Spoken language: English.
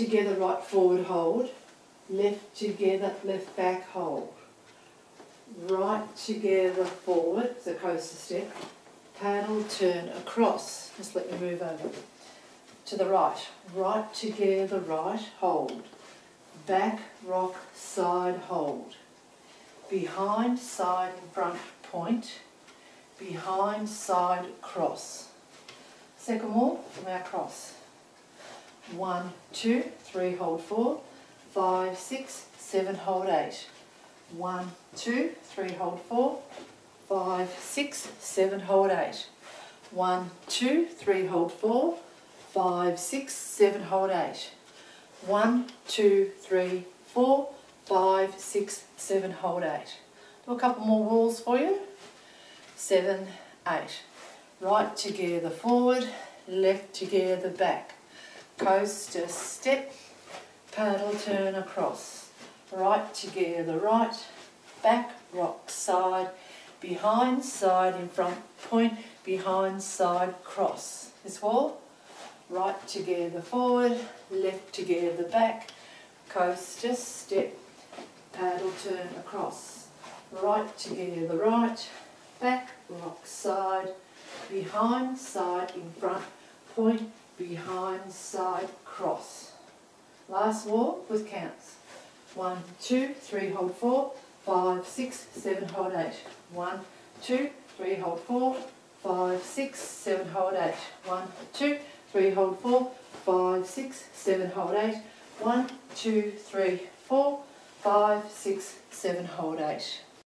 together, right forward, hold. Left together, left back, hold. Right together, forward, so coaster step. Paddle, turn, across. Just let me move over. To the right. Right together, right, hold. Back, rock, side, hold. Behind, side, in front, point. Behind, side, cross. Second wall, now cross. 1, 2, 3, hold 4, 5, 6, 7, hold 8. 1, 2, 3, hold 4, 5, 6, 7, hold 8. 1, 2, 3, hold 4, 5, 6, 7, hold 8. 1, 2, 3, 4, 5, 6, 7, hold 8. Do a couple more walls for you. 7, 8. Right together, forward, left together, back. Coaster step, paddle, turn, across. Right together, right, back, rock, side, behind, side, in front, point, behind, side, cross. This wall, right together, forward, left together, back, coaster step, paddle, turn, across. Right together, right, back, rock, side, behind, side, in front, point, behind, side, cross. Last wall with counts. 1, 2, 3, hold 4, 5, 6, 7, hold 8. 1, 2, 3, hold 4, 5, 6, 7, hold 8. 1, 2, 3, hold 4, 5, 6, 7, hold 8. 1, 2, 3, 4, 5, 6, 7, hold 8.